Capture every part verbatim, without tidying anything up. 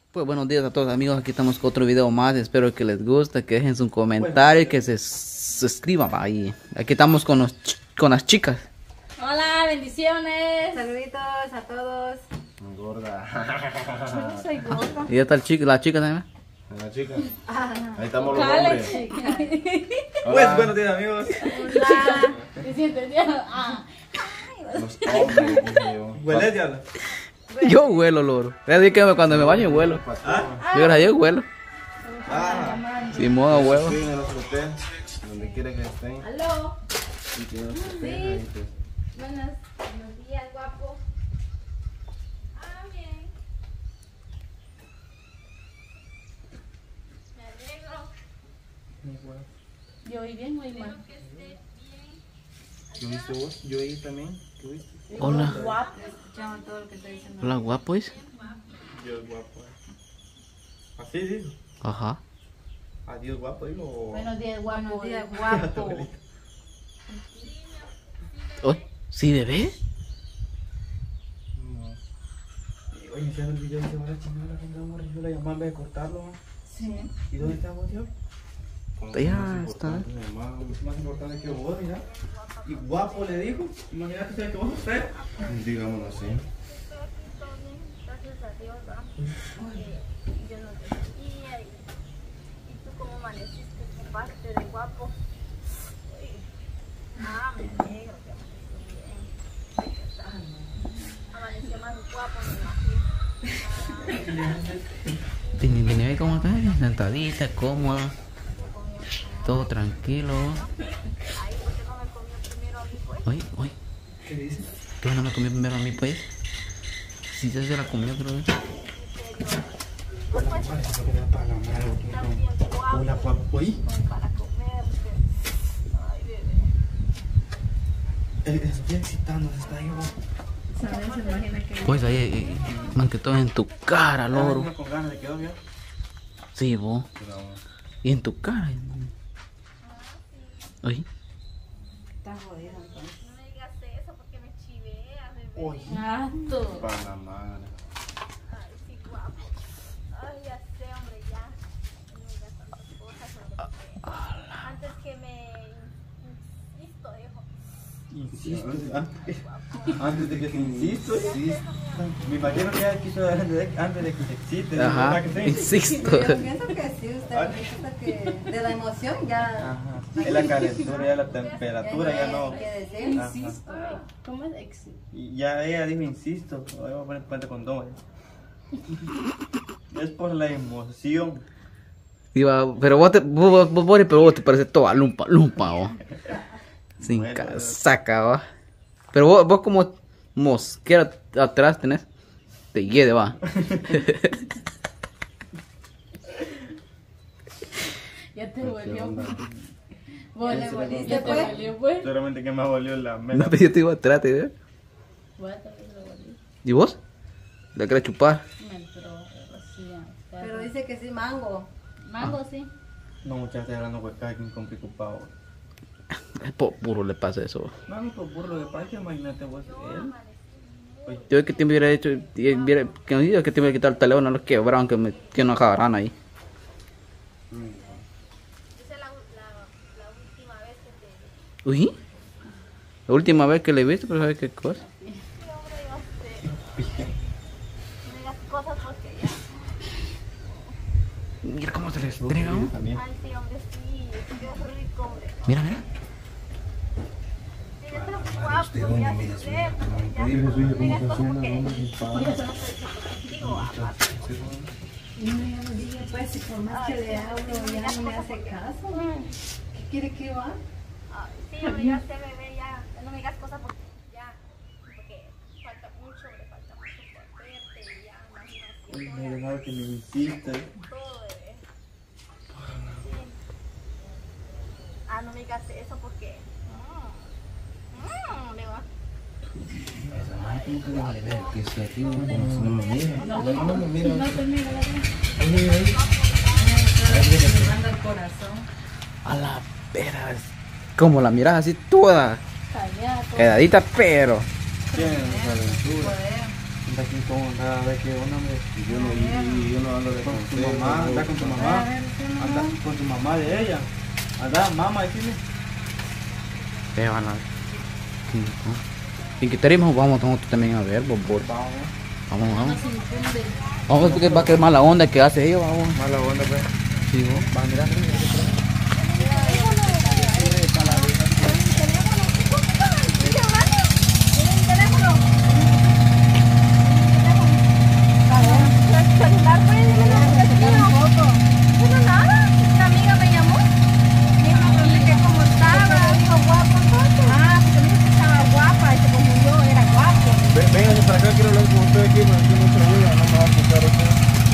Pues buenos días a todos amigos, aquí estamos con otro video más, espero que les guste, que dejen su comentario y que se suscriban ahí. Aquí estamos con, los, con las chicas. Hola, bendiciones. Saluditos a todos. Gorda. Yo no soy gorda. Y ya está el chico, la chica también. La chica. Ah, Ahí estamos los Cale, hombres. chica. Pues buenos días amigos. hola. ¿Te sientes bien? Ah. Los hombres, dije yo. ¿Huele, diablo? Yo huelo, loro. Es decir que cuando me baño huelo. ¿Ah? Yo ahora yo huelo. Ah. Si modo huevo. Sí, en el hotel, donde quiera que estén. Aló. Sí, que no se estén ahí, pues. Buenos, buenos días, guapo. Ah, bien. Me alegro. Yo oí bien, muy mal. ¿Qué viste vos? Yo ahí también. ¿Qué viste? Hola. Guapo. Escuchaban todo lo que está diciendo. Hola, guapos. Dios guapo. Así digo. Ajá. Adiós guapo, digo. Buenos días, guapo. Buenos días, guapo. Oh, ¿sí bebé? No. Oye, ¿se el video y se va a la chingada que andamos? Yo la llamaba en vez de cortarlo. ¿no? Sí. ¿Y dónde estamos, tío? Como Ya más está. importante, mi mamá. Es más importante que vos, mira. Y guapo le dijo. Imagínate que vos usted. Digámoslo así. Gracias a Dios, ¿ah? Que yo no te sabía y, y tú cómo amaneciste por parte de guapo. Uy. Ah, me alegro que amaneció bien. Amaneció más guapo, me imagino. Tiene, tiene ahí como está, sentadita, cómoda. Todo tranquilo. Ay, ¿por qué no me comió primero a mí, pues? Oye, oye. ¿Qué dice? ¿Qué no me comió primero a mí, pues? Sí, ya se la comió, creo. Parece que le da para la madre. Hola, guapo. Oye. Para comer, ay, bebé. El Sofía excitando, se está ahí, guapo. ¿Sabes? Se imagina que. Pues ahí, eh, más que todo en tu cara, loro. Con ganas de quedó bien. Sí, vos. Y en tu cara. Oye. Está jodida entonces. No me digas eso porque me chiveas, bebé. Oye. Ah, tú. Para la madre. Ay, sí, guapo. Ay, ya sé, hombre, ya. No me digas tantas cosas, hombre. Antes que me insisto, dijo. Insisto, antes, antes de que se insisto, me imagino que ya quiso antes de, antes de que se excite. Ajá. ¿verdad que sí? Insisto. Yo pienso que sí, usted piensa que de la emoción ya. Ajá. Es la calentura, ya la temperatura, ya no. hay que decir. Ajá. Insisto. ¿Cómo es éxito? Y ya ella dijo insisto, voy a poner cuenta con dos. Es por la emoción. Iba, pero vos te, vos, vos, vos, pero vos te parece toda lumpa, lumpa, vos. Sin Bueno, casaca, va. Pero vos, vos como mosquera atrás tenés. Te hiede, va. Ya te volvió. Vos le se le volviste, volvió, te pues. volvió, pues. Seguramente que me volvió la No, mela. pero yo te iba atrás, te veo. Vos también lo volví. ¿Y vos? ¿La querés chupar? Me entró recién. Pero dice que sí, mango. Mango, sí. No, muchachos, estoy hablando con cada quien con preocupado. Es por puro le pasa eso. No, no, por burro de paz, que imagínate vos, él. Oye, Yo que te hubiera hecho, y hubiera- que no diga que te hubiera quitado el teléfono, no los quebraron, que me que no acabaran ahí. Esa es la, la, la última vez que te... Uy, la última vez que le he visto, pero ¿sabes qué cosa? Sí, hombre, yo sé. No digas cosas porque ya... Mira cómo se les entrega, ¿no? También. Ay, sí, hombre, sí. Qué rico, hombre. Mira, mira. Sí, yo creo que guapo, ya sé, ya. No digas cosas porque... Porque eso no se dice contigo, aparte. No, ya no diga, pues, si por más que le hablo, ya no me hace caso. ¿Qué quiere que va? Ay, sí, hombre, ya sé, bebé, ya. No me digas cosas porque ya. Porque falta mucho, hombre, falta mucho por verte y ya, imagínate. oye, me he dejado que me insista. Todo, bebé. Sí. Ah, no me digas eso porque... Mmm, le va. No me mira. No, No, no me mira. no te mira la cara. Me manda el corazón. A la pera. Como la miras así toda Callado. quedadita, pero. Tienes aventura. Anda aquí con, anda de qué onda, hombre. Y yo no, y, y yo no ando de Con tu consejo, mamá, anda con tu mamá. Anda con tu mamá de ella. Anda, mamá, decime. Te van a ver. ¿Y qué tenemos? Vamos nosotros también a ver, por favor. Vamos. Vamos, vamos. Vamos, porque va a quedar mala onda que hace ellos, vamos. mala onda, pues. Sí, vos. Va, mira, mira. Vénganse para acá, quiero hablar con usted aquí, porque aquí mucha bulla, no me va a escuchar usted.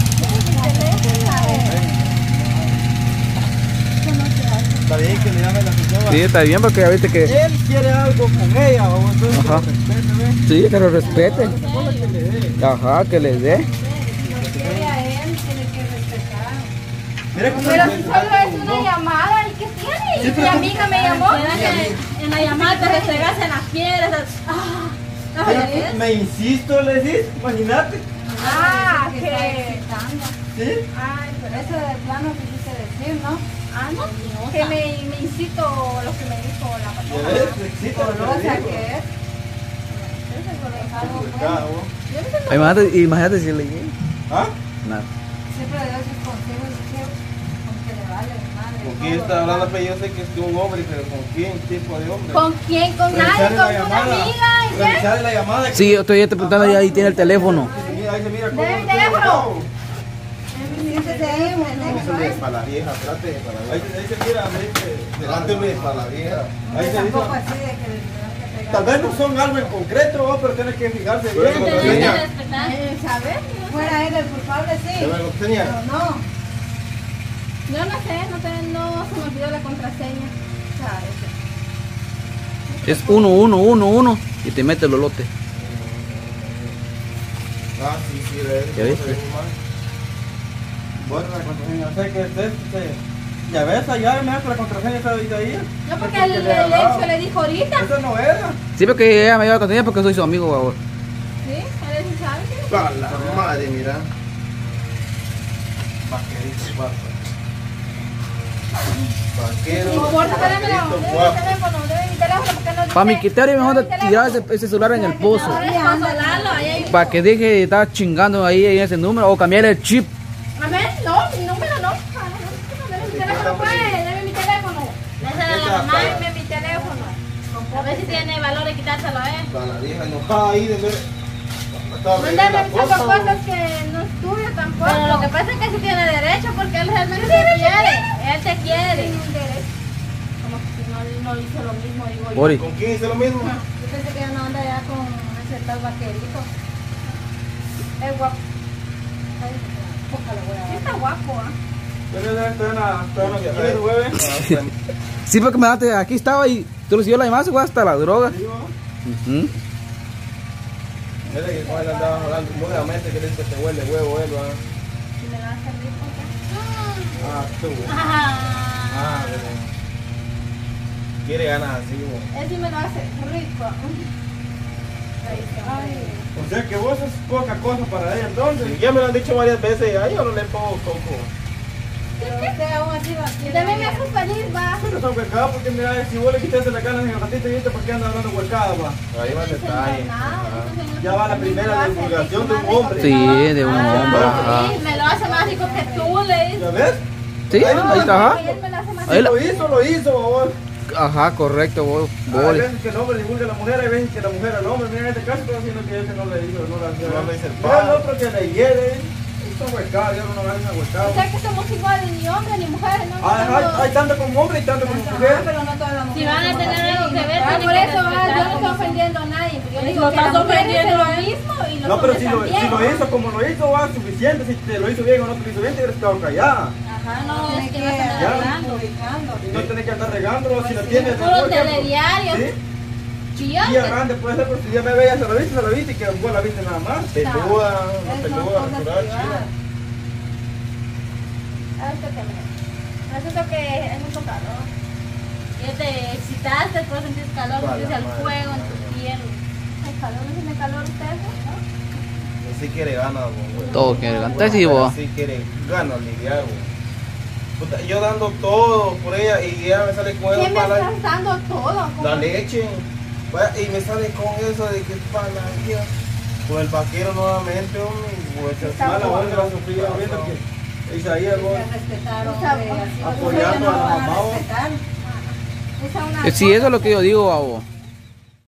Está bien que le llame la señora. Sí, está bien porque ya viste que... Él quiere algo con ella, o entonces Ajá. que lo respete, ¿ves? Sí, que lo respete. Cosa que le dé. Ajá, que les dé. Si quiere a él, tiene que respetar. Mira cómo Pero se- si solo es una llamada, ¿y qué tiene? Mi amiga me llamó. En la llamada te restregas en las piedras. Ah, Mira, me insisto, le decís, imagínate. Ah, que está que... excitando. ¿Sí? Ay, pero Eso de plano quisiste decir, ¿no? Ah, no, que me, me incito lo que me dijo la Ya persona. ves, me excita lo que Golosa le digo. que es. Eso es golosa. Algo Complicado, bueno. ¿vos? Yo no sé, Imagínate, imagínate si le llegué. ¿Ah? Nada. Siempre le doy sus consejos y que con que le vale madre. ¿Con quién está hablando? Pero yo sé que es un hombre, pero ¿con quién tipo de hombre? ¿con quién? ¿Con nadie? Revisarle la ¿Con una llamada. amiga? ¿Y qué? Revisarle la llamada. Sí, yo estoy te preguntando y ahí tiene el teléfono. Mira, ahí se mira cómo- Deme mi teléfono. Siéntese ahí, No pendejo, se me ¿eh? para la vieja, trate de para la Ahí vieja. se, ahí se mira, me dice. Delánteme para la vieja. Ahí se Tampoco dice. así de que le tengan que pegar. Tal vez no son algo en concreto, ¿no? Pero tienes que fijarse Pero bien. eso con la no seña. enseña. Eh, ¿Sabes? Fuera él el culpable, sí. ¿Se me lo enseña? Pero no. Yo no sé, no, sé, no se me olvidó la contraseña. ¿Sabes? Es uno, uno, uno, uno y te mete el lolote. Ah, sí, sí, de ¿Ya viste? Bueno, la contraseña, sé que es este. Ya ves, allá me hace la contraseña esa de ahí. No, porque Esa el, que el le he dado. hecho le dijo ahorita. Esa no era. Sí, porque ella me lleva la contraseña porque soy su amigo ahora. Sí, él sí sabe. ¿Sí? Pa' la madre, mira. Vaquerito guapo. Vaquero, No importa, espérame, vaquerito deme mi guapo. teléfono, deme mi teléfono porque no Para mi dice- criterio, mejor deme mi de tirar teléfono. ese, ese celular en el pozo. Ahora es consolarlo, ahí hay- Para que deje de estar chingando ahí en ese número o cambiar el chip. A ver, no, mi número no. Ah, no, deme mi teléfono, pues, deme mi teléfono. Esa era la mamá. Deme mi teléfono. A ver si tiene valor de quitárselo, ¿eh? Para la vieja enojada ahí de ver. Estaba No viendo andar la revisando cosa, cosas que no es tuya tampoco. Pero lo que pasa es que sí tiene derecho porque él realmente te quiere. Él te quiere. Tiene un derecho. Como que si no, no hizo lo mismo, digo yo. Bori. ¿Con quién hice lo mismo? Yo pensé que ya no anda ya con ese tal vaquerito. Es guapo. Poca le voy a Sí dar. está guapo, ¿ah? Yo le estoy en la. Estoy en la quince, güey. Sí, porque me daste, aquí estaba y tú recibió la llamada, se fue hasta la droga. Digo, Ujú. Mira que con él andaba hablando nuevamente que dice que te huele huevo él, ¿verdad? Si me la vas a servir, ¿por qué? Ah, tú. Ah. Ah, bueno. Quiere ganas así, güey. Él sí me lo hace rico. Ay, o sea que vos sos poca cosa para ella entonces. Ya me lo han dicho varias veces, ay, yo no le pongo coco. pero usted aún así va a Y también me hace feliz, va. Pero son huecadas porque mira, si vos le quitaste la cara en el ratito y viste por qué anda hablando huecadas, va. Ahí va el detalle. Ajá. Ya va la primera divulgación de un hombre. Sí, de un hombre, ajá. Sí, me lo hace más rico que tú, le dices. ¿Ya ves? Sí, ahí está, ajá. Y él me lo hace más Si Ahí la- lo hizo, lo hizo, vos. Ajá, correcto, vos. Hay Boli. veces que el hombre divulga a la mujer, hay veces que la mujer al hombre. Mira, en este caso estoy haciendo que ese no le hizo, no la hizo. No le hizo el Mira el padre. otro que le hiere. Son huecadas, yo no me hagan O huecadas. sea que somos iguales, ni hombres ni mujeres, ¿no? Hay, hay, hay tanto como hombre y tanto como Ajá, mujer. pero no todas las Si mujeres van a somos tener así, algo que ¿no? ver, Ah, tienen por que eso, ah, yo respetar no estoy como- ofendiendo a nadie. Yo Lo digo que estás las mujeres ofendiendo, hacen lo ¿eh? mismo y los No, pero hombres si lo, también. si lo hizo como lo hizo, va suficiente. Si te lo hizo bien o no te lo hizo bien, te hubieras quedado callada. Ajá, no, Tiene es que que no están Ya. hablando. ubicando. Y no tenés que andar regándolo si lo tienes. Puro por ejemplo. telediario. ¿Sí? Chillón. Día grande puede ser, pero si ya me veías, se lo viste, se lo viste y que vos la viste nada más. Peluda, una Es peluda, cosas natural, privadas. chida. Ah, esto que me... Resulta que es mucho calor. Ya te excitaste, después sentís calor, Para sentís el madre. fuego en tu piel. El calor, ¿no tiene calor ustedes? ¿No? Que sí quiere ganas, güey. Todo quiere ganar. Bueno, Sí, vos. sí quiere ganas lidiar, güey. Puta, yo dando todo por ella y ella me sale con ¿Qué eso me para la, estás dando todo? la leche. Pues, y me sale con eso de que es para la hija. Con el vaquero nuevamente, hombre. Pues, Está mala bueno. onda la Sofía, viendo que Isaías, güey. Hay que respetar, O sea, hombre, así apoyando no a la van mamá, respetar. Esa una Sí, eso es lo que yo digo, babo.